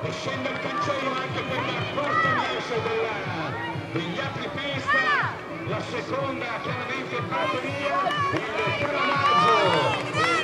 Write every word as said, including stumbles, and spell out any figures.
e scende il cancello anche per la quarta manche della, degli altri pista, la seconda chiaramente in batteria, il Caravaggio.